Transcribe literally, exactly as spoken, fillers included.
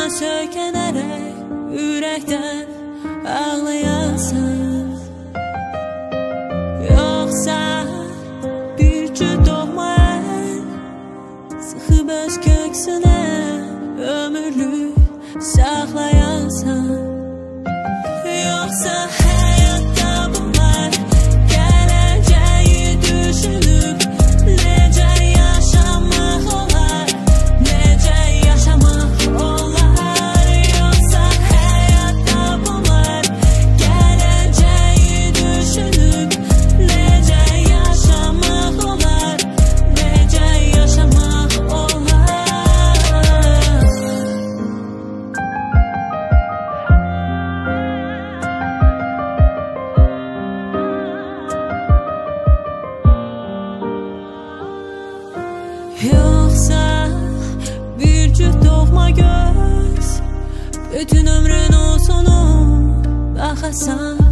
söykənərək ürəkdən ağlayasan, yoxsa bir cür doğma əl sıxıb öz köksünə ömürlük saxlayasan, yoxsa həyatda bunlar gələcəyi düşünüb necə yaşamaq olar, necə yaşamaq olar, yoxsa həyatda bunlar gələcəyi düşünüb necə yaşamaq olar, necə yaşamaq olar. Yoxsa bir cüt doğma göz bütün ömrün o sonu baxasan.